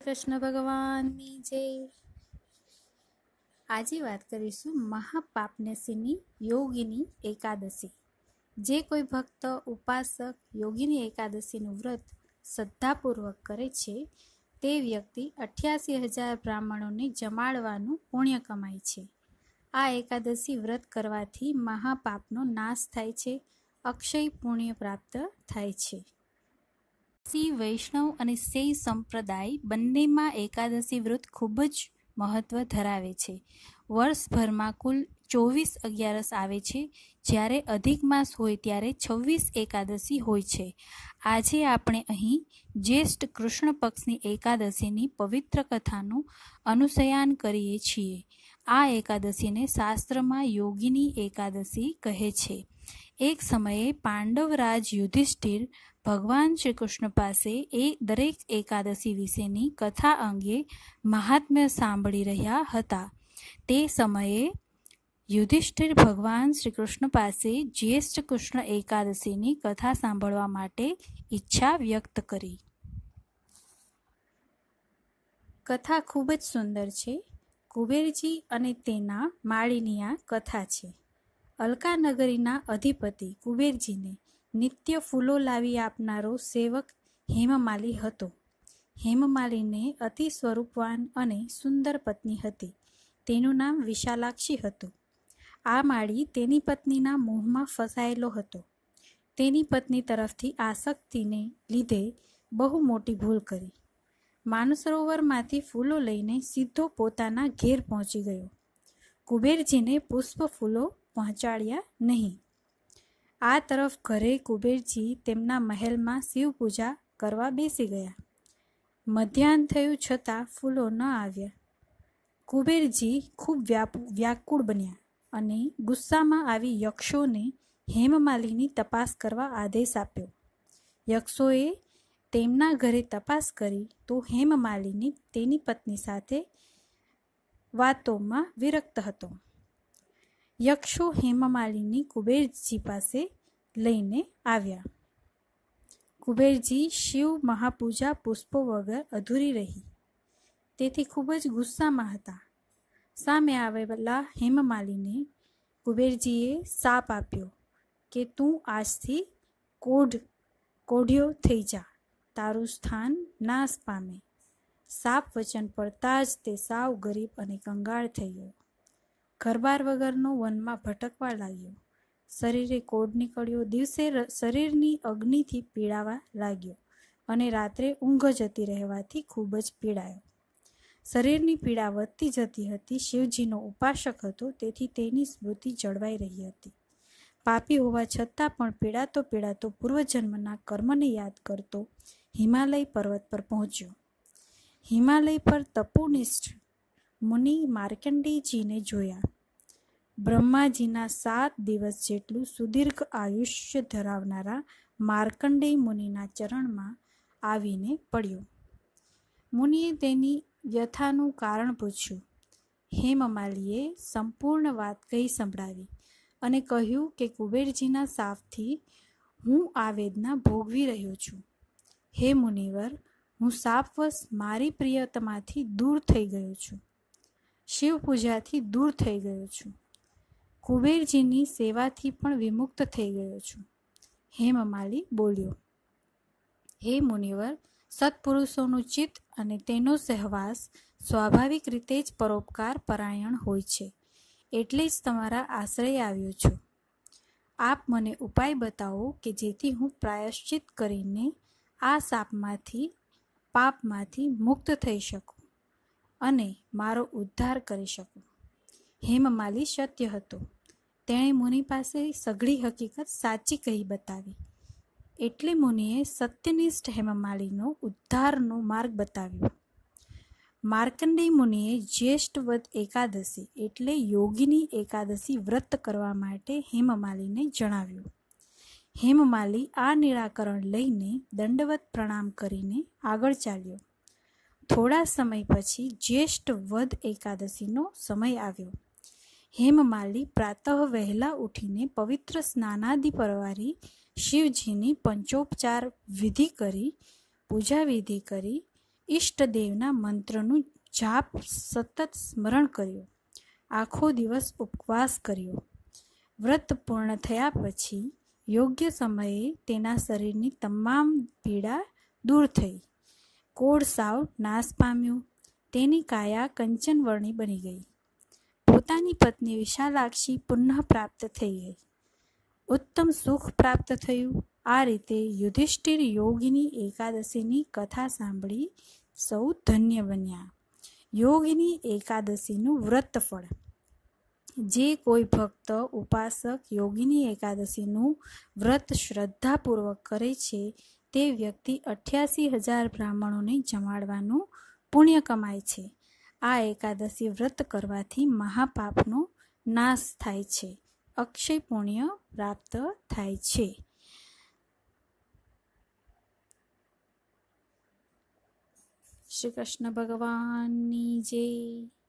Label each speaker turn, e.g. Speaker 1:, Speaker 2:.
Speaker 1: કૃષ્ણ ભગવાનની જય. આજે વાત કરીશું મહાપાપનેસીની યોગિની એકાદશી. જે કોઈ ભક્ત ઉપાસક યોગિની એકાદશીનું વ્રત શ્રદ્ધાપૂર્વક કરે છે તે વ્યક્તિ 88,000 બ્રાહ્મણોને જમાડવાનું પુણ્ય કમાય છે. આ એકાદશી વ્રત કરવાથી મહાપાપનો નાશ થાય છે, અક્ષય પુણ્ય પ્રાપ્ત થાય છે. શ્રી વૈષ્ણવ અને શૈવ સંપ્રદાય બંનેમાં એકાદશી વ્રત ખૂબ જ મહત્વ ધરાવે છે. વર્ષભરમાં કુલ 24 અગિયારસ આવે છે, જ્યારે અધિક માસ હોય ત્યારે 26 એકાદશી હોય છે. આજે આપણે અહીં જ્યેષ્ઠ કૃષ્ણ પક્ષની એકાદશીની પવિત્ર કથાનું અનુસયાન કરીએ છીએ. આ એકાદશીને શાસ્ત્રમાં યોગિની એકાદશી કહે છે. એક સમયે પાંડવરાજ યુધિષ્ઠિર ભગવાન શ્રી કૃષ્ણ પાસે દરેક એકાદશી વિશેની કથા અંગે મહાત્મ્ય સાંભળી રહ્યા હતા. તે સમયે યુધિષ્ઠિર ભગવાન શ્રી કૃષ્ણ પાસે જ્યેષ્ઠ કૃષ્ણ એકાદશીની કથા સાંભળવા માટે ઈચ્છા વ્યક્ત કરી. કથા ખૂબ જ સુંદર છે. કુબેરજી અને તેના માળીની આ કથા છે. અલકા નગરીના અધિપતિ કુબેરજીને નિત્ય ફૂલો લાવી આપનારો સેવક હેમમાલી હતો. હેમમાલીને અતિ સ્વરૂપવાન અને સુંદર પત્ની હતી. તેનું નામ વિશાલાક્ષી હતું. આ માળી તેની પત્નીના મોહમાં ફસાયેલો હતો. તેની પત્ની તરફથી આસક્તિને લીધે બહુ મોટી ભૂલ કરી. માનસરોવરમાંથી ફૂલો લઈને સીધો પોતાના ઘેર પહોંચી ગયો. કુબેરજીને પુષ્પ ફૂલો પહોંચાડ્યા નહીં. આ તરફ ઘરે કુબેરજી તેમના મહેલમાં શિવ પૂજા કરવા બેસી ગયા. મધ્યાહ્ન થયું છતાં ફૂલો ન આવ્યા. કુબેરજી ખૂબ વ્યાકુળ બન્યા અને ગુસ્સામાં આવી યક્ષોને હેમમાલીની તપાસ કરવા આદેશ આપ્યો. યક્ષોએ તેમના ઘરે તપાસ કરી તો હેમમાલીની તેની પત્ની સાથે વાતોમાં વિરક્ત હતો. યક્ષો હેમમાલીની કુબેરજી પાસે લઈને આવ્યા. કુબેરજી શિવ મહાપૂજા પુષ્પો વગર અધૂરી રહી, તેથી ખૂબ જ ગુસ્સામાં હતા. સામે આવેલા હેમમાલીને કુબેરજીએ શાપ આપ્યો કે તું આજથી કોઢ્યો થઈ જા, તારું સ્થાન નાશ પામે. શાપ વચન પડતા જ તે સાવ ગરીબ અને કંગાળ થઈ ગયો. ઘરબાર વગરનો વનમાં ભટકવા લાગ્યો. શરીરે કોઢ નીકળ્યો. દિવસે શરીરની અગ્નિથી પીડાવા લાગ્યો અને રાત્રે ઊંઘ જતી રહેવાથી ખૂબ જ પીડાયો. શરીરની પીડા વધતી જતી હતી. શિવજીનો ઉપાસક હતો, તેથી તેની સ્મૃતિ જળવાઈ રહી હતી. પાપી હોવા છતાં પણ પીડાતો પૂર્વજન્મના કર્મને યાદ કરતો હિમાલય પર્વત પર પહોંચ્યો. હિમાલય પર તપોનિષ્ઠ મુનિ માર્કંડેયજીને જોયા. બ્રહ્માજીના 7 દિવસ જેટલું સુદીર્ઘ આયુષ્ય ધરાવનારા માર્કંડેય મુનિના ચરણમાં આવીને પડ્યો. મુનિએ તેની વ્યથાનું કારણ પૂછ્યું. હેમમાલીએ સંપૂર્ણ વાત કહી સંભળાવી અને કહ્યું કે કુબેરજીના શાપથી હું આ વેદના ભોગવી રહ્યો છું. હે મુનિવર, હું શાપવશ મારી પ્રિયતમાથી દૂર થઈ ગયો છું. શિવ પૂજાથી દૂર થઈ ગયો છું. કુબેરજીની સેવાથી પણ વિમુક્ત થઈ ગયો છું. હેમમાલી બોલ્યો. હે મુનિવર, સત્પુરુષોનું ચિત્ત અને તેનો સહવાસ સ્વાભાવિક રીતે જ પરોપકાર પરાયણ હોય છે, એટલે જ તમારા આશ્રય આવ્યો છું. આપ મને ઉપાય બતાવો કે જેથી હું પ્રાયશ્ચિત કરીને આ પાપમાંથી મુક્ત થઈ શકું અને મારો ઉદ્ધાર કરી શકું. હેમમાલી સત્ય હતો. તેણે મુનિ પાસે સઘળી હકીકત સાચી કહી બતાવી. એટલે મુનિએ સત્યનિષ્ઠ હેમમાલીનો ઉદ્ધારનો માર્ગ બતાવ્યો. માર્કંડેય મુનિએ જ્યેષ્ઠ વદ એકાદશી એટલે યોગિની એકાદશી વ્રત કરવા માટે હેમમાલીને જણાવ્યું. હેમમાલી આ નિરાકરણ લઈને દંડવત પ્રણામ કરીને આગળ ચાલ્યો. થોડા સમય પછી જ્યેષ્ઠ વદ એકાદશીનો સમય આવ્યો. હેમમાલી પ્રાતઃ વહેલા ઉઠીને પવિત્ર સ્નાનાદિ પરવારી શિવજીની પંચોપચાર વિધિ કરી પૂજા વિધિ કરી ઈષ્ટદેવના મંત્રનું જાપ સતત સ્મરણ કર્યું. આખો દિવસ ઉપવાસ કર્યો. વ્રત પૂર્ણ થયા પછી યોગ્ય સમયે તેના શરીરની તમામ પીડા દૂર થઈ. કોઢ સાવ નાશ પામ્યું. તેની કાયા કંચનવર્ણી બની ગઈ. પોતાની પત્ની વિશાલાક્ષી પુનઃ પ્રાપ્ત થઈ ગઈ. ઉત્તમ સુખ પ્રાપ્ત થયું. આ રીતે યુધિષ્ઠિર યોગિની એકાદશીની કથા સાંભળી સૌ ધન્ય બન્યા. યોગિની એકાદશીનું વ્રતફળ. જે કોઈ ભક્ત ઉપાસક યોગિની એકાદશીનું વ્રત શ્રદ્ધાપૂર્વક કરે છે તે વ્યક્તિ 88,000 બ્રાહ્મણોને જમાડવાનું પુણ્ય કમાય છે. આ એકાદશી વ્રત કરવાથી મહાપાપનો નાશ થાય છે. અક્ષય પુણ્ય પ્રાપ્ત થાય છે. શ્રી કૃષ્ણ ભગવાનની જય.